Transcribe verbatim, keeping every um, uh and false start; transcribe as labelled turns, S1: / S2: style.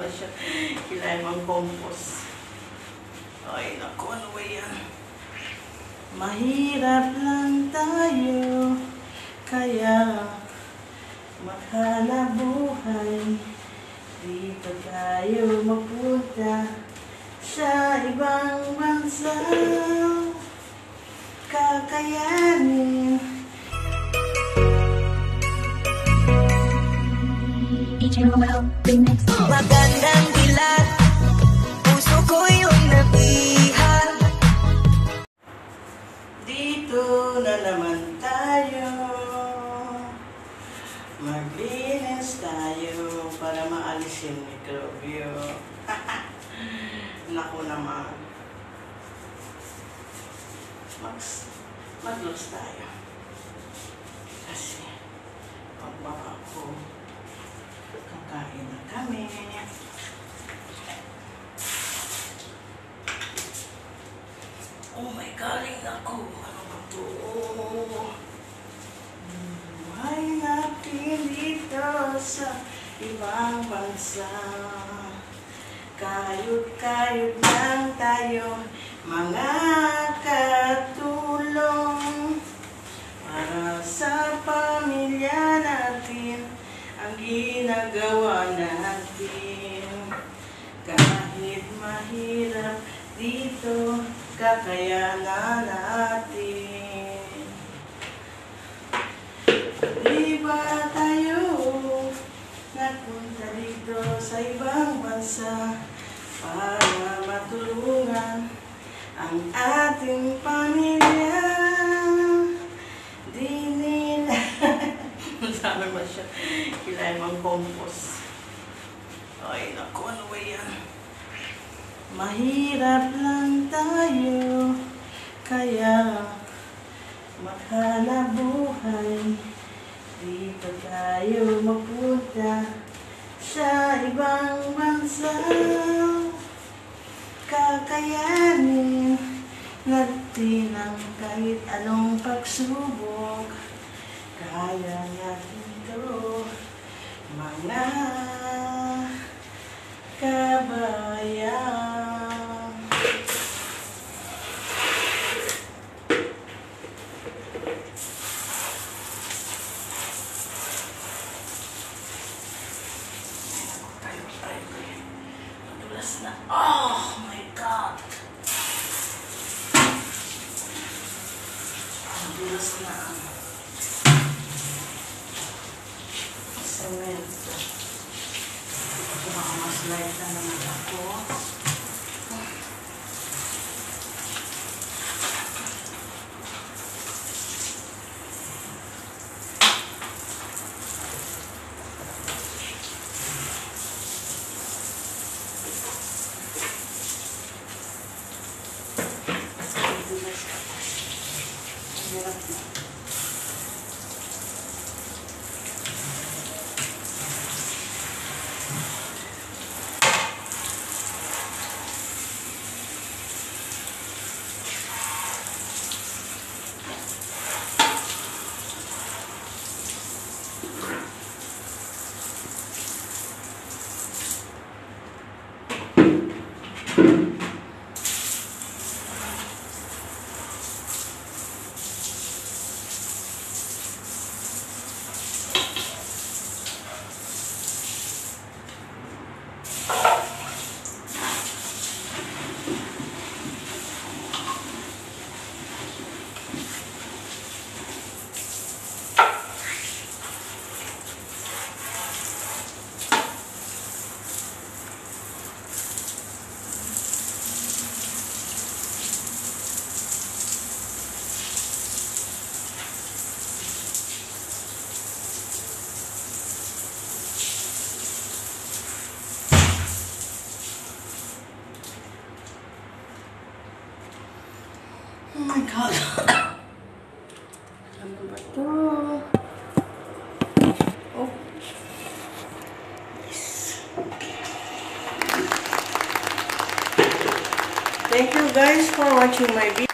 S1: siya. Kailangan mang compost. Ay, naku, ano ba yan? Mahirap lang tayo, kaya maghanap buhay. Dito tayo mapunta sa ibang bansa. Kakayanin.
S2: Magandang dilat, puso ko yung nabihan.
S1: Dito na naman tayo, maglinis tayo para maalis yung mikrobyo. Naku naman. Mags, maglos tayo. Kasi, pagbaba ko, kakain na kami. Oh my galing ako. Ano ba ito? Buhay natin dito sa ibang bansa. Kayod-kayod lang tayo, mga katulong. Para sa pamilya natin, ang ginagawa natin. Kahit mahirap dito, kakayanan natin. Di ba tayo nagpunta dito sa ibang bansa para matulungan ang ating pamilya? Di nila sabi ba siya, kailangan mang compost. Ay, naku, ano ba yan? Mahirap lang tayo, kaya maghanap buhay. Dito tayo mapunta sa ibang bansa. Kakayanin natin ang kahit anong pagsubok. Kaya natin ito, mga kabayan. Tayo, tayo, tayo. Madulas na. Oh my God! Madulas na ang semento. Baka mas light na naman ako. Hirap na. Oh my God. Ano ba ito? Oh. Yes. Thank you guys for watching my video.